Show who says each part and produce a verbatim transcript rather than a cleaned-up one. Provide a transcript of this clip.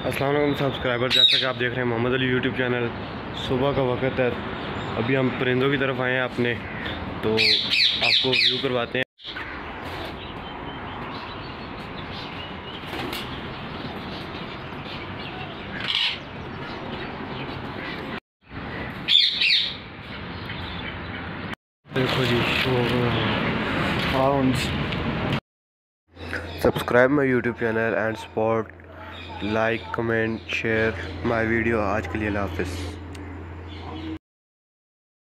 Speaker 1: अस्सलाम वालेकुम सब्सक्राइबर, जैसा कि आप देख रहे हैं मोहम्मद अली यूट्यूब चैनल। सुबह का वक्त है, अभी हम परिंदों की तरफ आए हैं अपने, तो आपको व्यू करवाते हैं। देखो जी, subscribe my YouTube channel and support, like comment share my video. आज के लिए अल्लाह हाफिज़।